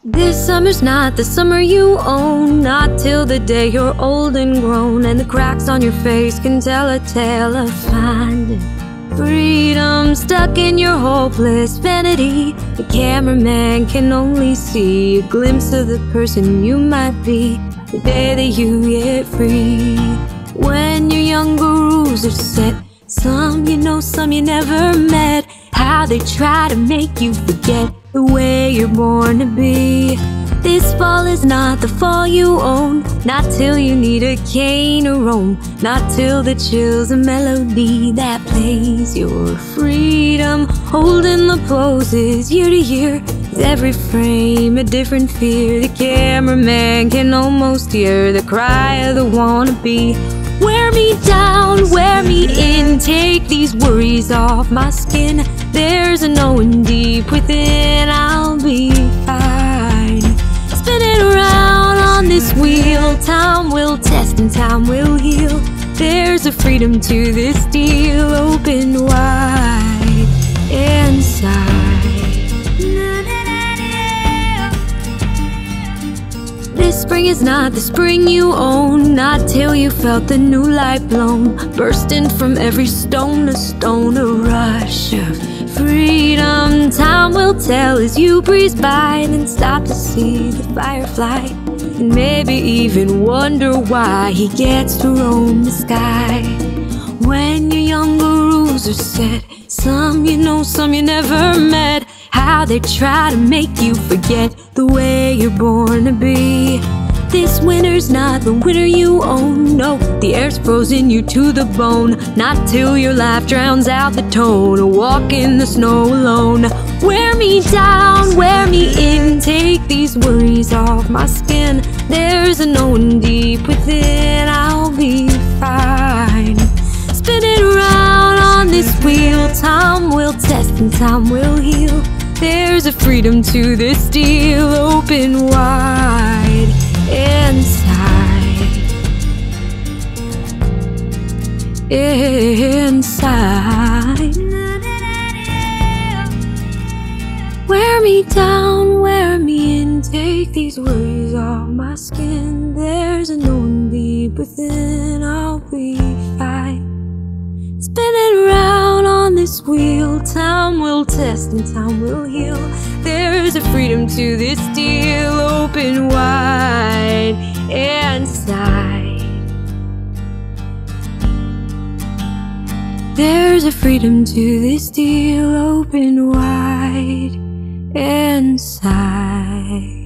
This summer's not the summer you own, not till the day you're old and grown, and the cracks on your face can tell a tale of finding freedom stuck in your hopeless vanity. The cameraman can only see a glimpse of the person you might be the day that you get free. When your younger rules are set, some you know, some you never met, how they try to make you forget the way you're born to be. This fall is not the fall you own, not till you need a cane or roam, not till the chill's a melody that plays your freedom. Holding the poses year to year, with every frame a different fear. The cameraman can almost hear the cry of the wannabe. Wear me down, wear me in, take these worries off my skin. There's a knowing deep within I'll be fine. Spinning around on this wheel, time will test and time will heal. There's a freedom to this deal, open wide inside. This spring is not the spring you own, not till you felt the new light blown, bursting from every stone to stone, a rush of freedom. Time will tell as you breeze by, and then stop to see the firefly, and maybe even wonder why he gets to roam the sky. When your younger rules are set, some you know, some you never met, how they try to make you forget the way you're born to be. This winter's not the winter you own, no, the air's frozen you to the bone, not till your life drowns out the tone, or walk in the snow alone. Wear me down, wear me in, take these worries off my skin. There's a knowing deep within I'll be fine. Spinning around on this wheel, time will test and time will heal. There's a freedom to this deal, open wide inside. Inside. Wear me down, wear me in, take these worries off my skin. There's a knowing deep within I'll be fine. Spinning around on this wheel, time will test and time will heal. There's a freedom to this deal, open wide inside. There's a freedom to this deal, open wide inside.